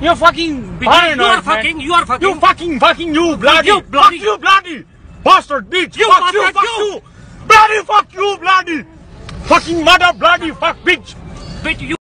You're fucking paranoid, man. You are fucking. You fucking, you bloody. You bloody. Fuck you, bloody. Bastard, bitch. You fuck you, bastard, fuck you. you. Bloody, fuck you, bloody. Fucking mother, bloody, fuck, bitch. Bitch, you.